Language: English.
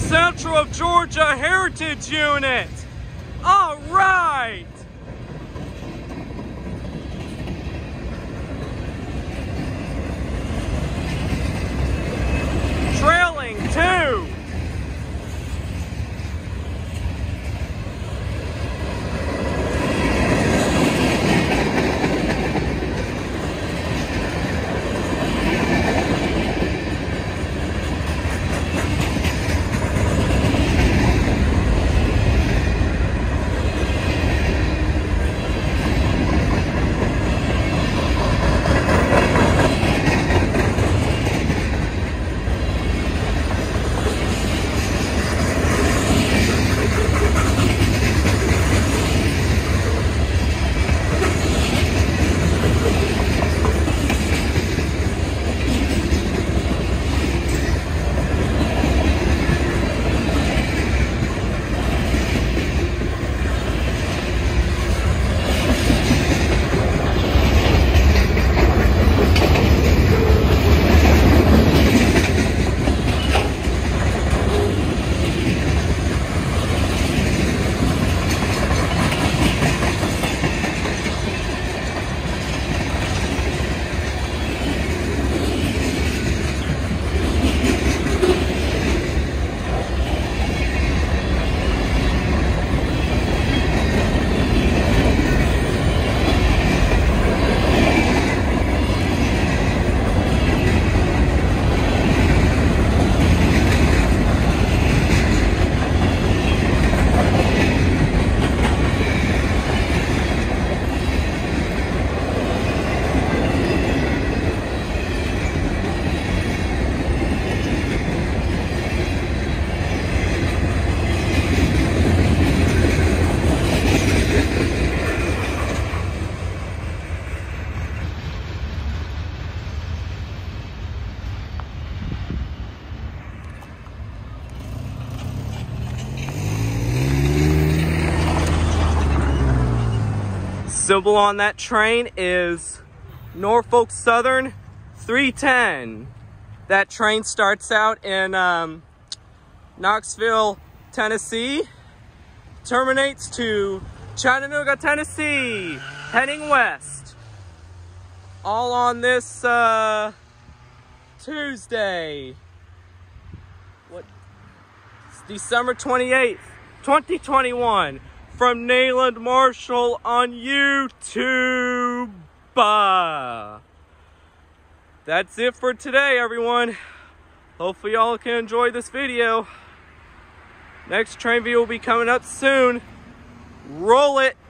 Central of Georgia Heritage Unit. All right. Trailing 2. Symbol on that train is Norfolk Southern 310. That train starts out in Knoxville, Tennessee, terminates to Chattanooga, Tennessee, heading west. All on this Tuesday. It's December 28th, 2021. From Nayland Marshall on YouTube. That's it for today, everyone. Hopefully y'all can enjoy this video. Next train video will be coming up soon. Roll it.